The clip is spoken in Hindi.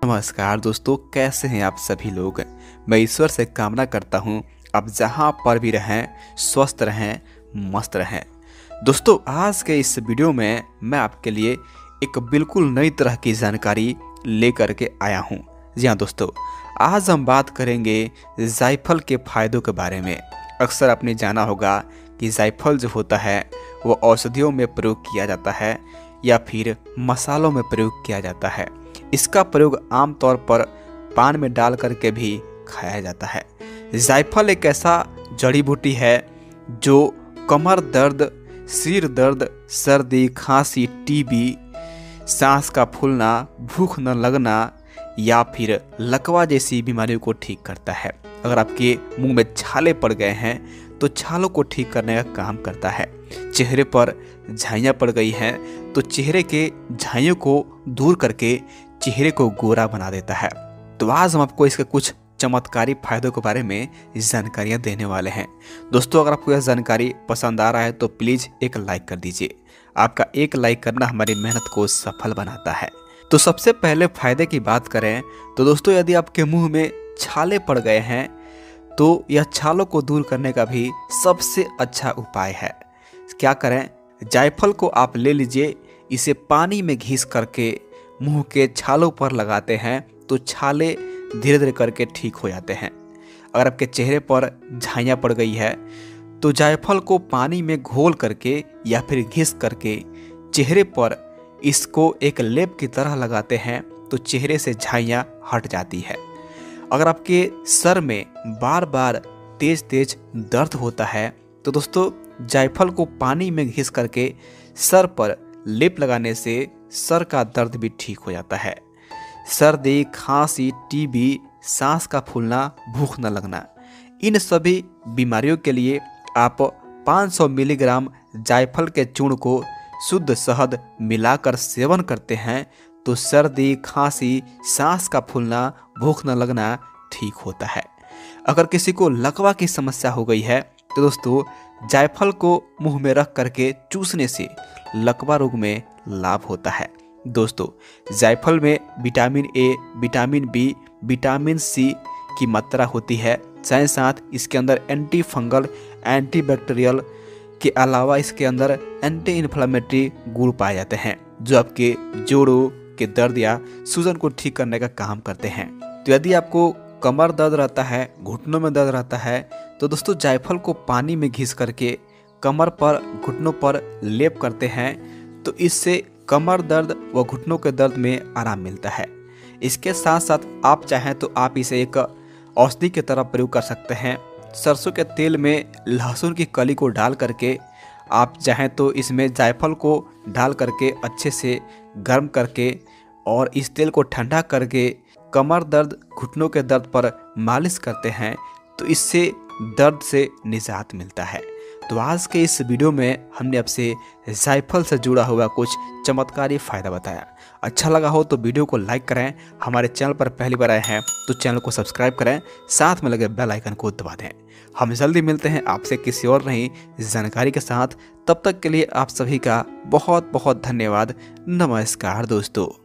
नमस्कार दोस्तों, कैसे हैं आप सभी लोग। मैं ईश्वर से कामना करता हूं आप जहां पर भी रहें स्वस्थ रहें, मस्त रहें। दोस्तों, आज के इस वीडियो में मैं आपके लिए एक बिल्कुल नई तरह की जानकारी लेकर के आया हूं। जी हाँ दोस्तों, आज हम बात करेंगे जायफल के फायदों के बारे में। अक्सर आपने जाना होगा कि जायफल जो होता है वो औषधियों में प्रयोग किया जाता है या फिर मसालों में प्रयोग किया जाता है। इसका प्रयोग आमतौर पर पान में डाल करके भी खाया जाता है। जायफल एक ऐसा जड़ी बूटी है जो कमर दर्द, सिर दर्द, सर्दी, खांसी, टीबी, सांस का फूलना, भूख न लगना या फिर लकवा जैसी बीमारियों को ठीक करता है। अगर आपके मुंह में छाले पड़ गए हैं तो छालों को ठीक करने का काम करता है। चेहरे पर झाइयाँ पड़ गई हैं तो चेहरे के झाइयों को दूर करके चेहरे को गोरा बना देता है। तो आज हम आपको इसके कुछ चमत्कारी फायदों के बारे में जानकारियां देने वाले हैं। दोस्तों, अगर आपको यह जानकारी पसंद आ रहा है तो प्लीज़ एक लाइक कर दीजिए। आपका एक लाइक करना हमारी मेहनत को सफल बनाता है। तो सबसे पहले फायदे की बात करें तो दोस्तों, यदि आपके मुंह में छाले पड़ गए हैं तो यह छालों को दूर करने का भी सबसे अच्छा उपाय है। क्या करें, जायफल को आप ले लीजिए, इसे पानी में घिस करके मुंह के छालों पर लगाते हैं तो छाले धीरे धीरे करके ठीक हो जाते हैं। अगर आपके चेहरे पर झाइयाँ पड़ गई है तो जायफल को पानी में घोल करके या फिर घिस करके चेहरे पर इसको एक लेप की तरह लगाते हैं तो चेहरे से झाइयाँ हट जाती है। अगर आपके सर में बार बार तेज तेज दर्द होता है तो दोस्तों, जायफल को पानी में घिस करके सर पर लेप लगाने से सर का दर्द भी ठीक हो जाता है। सर्दी, खांसी, टीबी, सांस का फूलना, भूख न लगना, इन सभी बीमारियों के लिए आप 500 मिलीग्राम जायफल के चूर्ण को शुद्ध शहद मिलाकर सेवन करते हैं तो सर्दी, खांसी, सांस का फूलना, भूख न लगना ठीक होता है। अगर किसी को लकवा की समस्या हो गई है तो दोस्तों, जायफल को मुंह में रख करके चूसने से लकवा रोग में लाभ होता है। दोस्तों, जायफल में vitamin A, vitamin B, vitamin C की मात्रा होती है। साथ साथ इसके अंदर एंटी फंगल, एंटी बैक्टीरियल के अलावा इसके अंदर एंटी इन्फ्लेमेटरी गुण पाए जाते हैं जो आपके जोड़ों के दर्द या सूजन को ठीक करने का काम करते हैं। तो यदि आपको कमर दर्द रहता है, घुटनों में दर्द रहता है तो दोस्तों, जायफल को पानी में घिस करके कमर पर, घुटनों पर लेप करते हैं तो इससे कमर दर्द व घुटनों के दर्द में आराम मिलता है। इसके साथ साथ आप चाहें तो आप इसे एक औषधि की तरह प्रयोग कर सकते हैं। सरसों के तेल में लहसुन की कली को डाल करके आप चाहें तो इसमें जायफल को डाल करके अच्छे से गर्म करके और इस तेल को ठंडा करके कमर दर्द, घुटनों के दर्द पर मालिश करते हैं तो इससे दर्द से निजात मिलता है। तो आज के इस वीडियो में हमने आपसे जायफल से जुड़ा हुआ कुछ चमत्कारी फ़ायदा बताया। अच्छा लगा हो तो वीडियो को लाइक करें, हमारे चैनल पर पहली बार आए हैं तो चैनल को सब्सक्राइब करें, साथ में लगे बेल आइकन को दबा दें। हम जल्दी मिलते हैं आपसे किसी और नई जानकारी के साथ। तब तक के लिए आप सभी का बहुत बहुत धन्यवाद। नमस्कार दोस्तों।